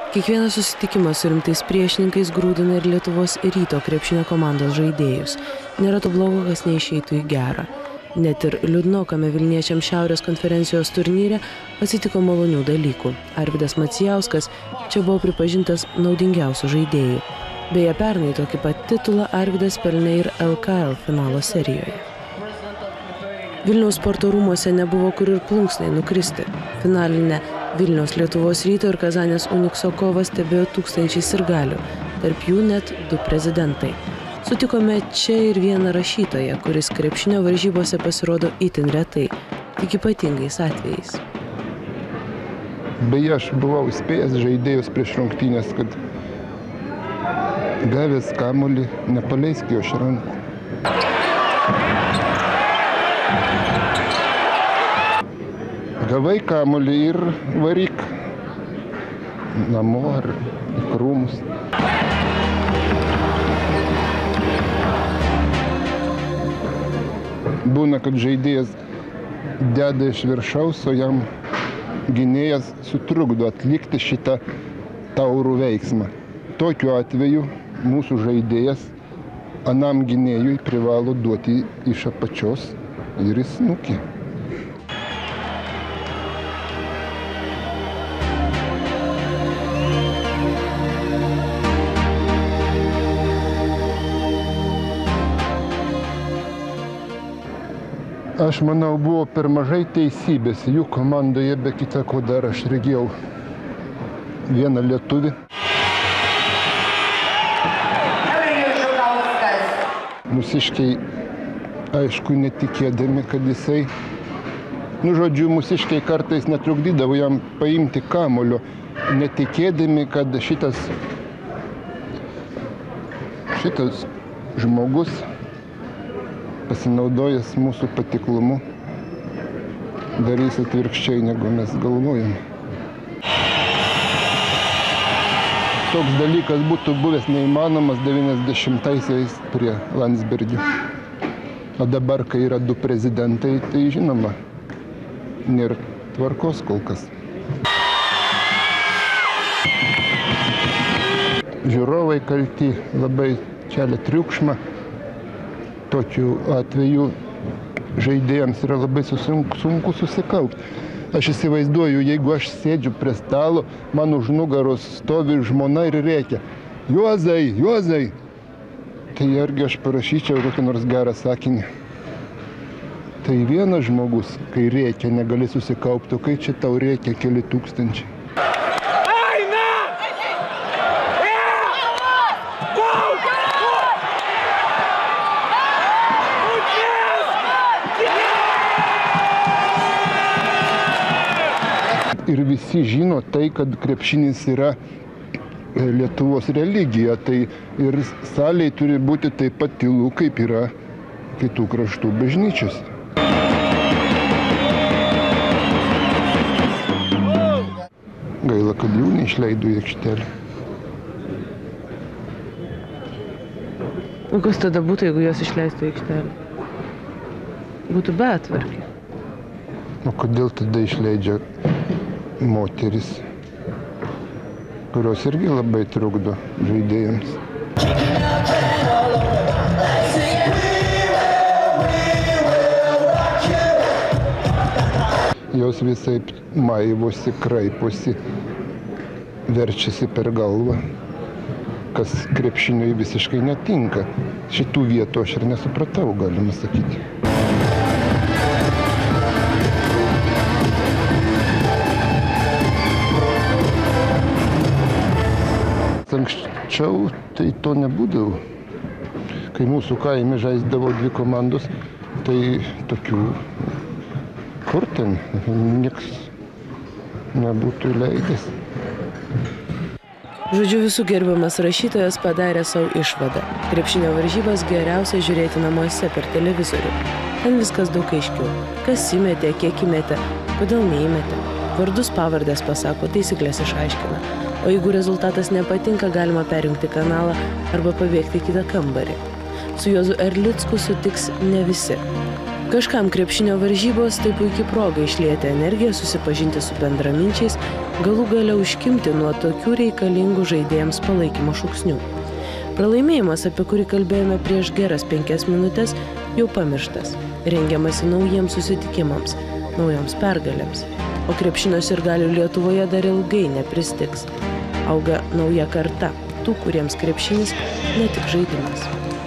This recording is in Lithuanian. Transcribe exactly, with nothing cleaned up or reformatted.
Kiekvienas susitikimas su rimtais priešininkais grūdina ir Lietuvos Ryto krepšinio komandos žaidėjus. Nėra to blogo, kas neišeitų į gerą. Net ir liūdnokame Vilniečiams Šiaurės konferencijos turnyre atsitiko malonių dalykų. Arvydas Macijauskas čia buvo pripažintas naudingiausiu žaidėju. Beje, pernai tokį pat titulą Arvydas pelnė ir L K L finalo serijoje. Vilniaus sporto rūmuose nebuvo kur ir plunksnai nukristi. Finalinę Vilniaus Lietuvos Ryto ir Kazanės Unikso kovą stebėjo tūkstančiai sirgalių, tarp jų net du prezidentai. Sutikome čia ir vieną rašytoją, kuris krepšinio varžybose pasirodo itin retai, tik ypatingais atvejais. Beje, aš buvau įspėjęs žaidėjus prieš rungtynes, kad gavęs kamuolį nepaleisk jo iš rankų. Gavai kamuolį ir varyk namo ar į krūmus. Būna, kad žaidėjas deda iš viršaus, o jam gynėjas sutrukdo atlikti šitą taurų veiksmą. Tokiu atveju mūsų žaidėjas anam gynėjui privalo duoti iš apačios ir į snukį. Aš manau, buvo per mažai teisybės. Jų komandoje be kita ko dar aš regėjau vieną lietuvį. Mūsiškiai, aišku, netikėdami, kad jisai, nu, žodžiu, mūsiškiai kartais netrukdydavo jam paimti kamuolio, netikėdami, kad šitas, šitas žmogus, pasinaudojęs mūsų patiklumu, darys atvirkščiai, negu mes galvojame. Toks dalykas būtų buvęs neįmanomas devyniasdešimtaisiais prie Landsbergio. O dabar, kai yra du prezidentai, tai žinoma, nėra tvarkos kol kas. Žiūrovai kalti, labai kelia triukšmą. Tokiu atveju žaidėjams yra labai sunku susikaupti. Aš įsivaizduoju, jeigu aš sėdžiu prie stalo, man už nugaros stovi žmona ir rėkia: Juozai, Juozai! Tai argi aš parašyčiau kokį nors gerą sakinį. Tai vienas žmogus, kai rėkia, negali susikaupti, o kai čia tau rėkia keli tūkstančiai. Ir visi žino tai, kad krepšinis yra Lietuvos religija, tai ir salėje turi būti taip pat tylu, kaip yra kitų kraštų bažnyčios. Gaila, kad jų neišleido į aikštelę. O kas tada būtų, jeigu jos išleistų į aikštelę? Būtų betvarkė. O kodėl tada išleidžia moteris, kurios irgi labai trukdo žaidėjams? Jos visai maivosi, kraiposi, verčiasi per galvą, kas krepšiniui visiškai netinka. Šitų vietų aš ir nesupratau, galima sakyti. Anksčiau tai to nebūdavo. Kai mūsų kaime žaisdavo dvi komandos, tai tokių kur ten nieks nebūtų leidęs. Žodžiu, visų gerbiamas rašytojas padarė savo išvadą. Krepšinio varžybas geriausia žiūrėti namuose per televizorių. Ten viskas daug aiškiau. Kas įmetė, kiek įmetė, kodėl neįmetė. Vardus pavardės pasako, taisyklės išaiškina. O jeigu rezultatas nepatinka, galima perjungti kanalą arba pabėgti į kitą kambarį. Su Juozu Erlicku sutiks ne visi. Kažkam krepšinio varžybos tai puikiai proga išlieti energiją, susipažinti su bendraminčiais, galų gale užkimti nuo tokių reikalingų žaidėjams palaikymo šūksnių. Pralaimėjimas, apie kurį kalbėjome prieš geras penkias minutės, jau pamirštas. Rengiamasi naujiems susitikimams, naujoms pergalėms. O krepšinio sirgalių Lietuvoje dar ilgai nepristigs. Auga nauja karta, tų, kuriems krepšinis ne tik žaidimas.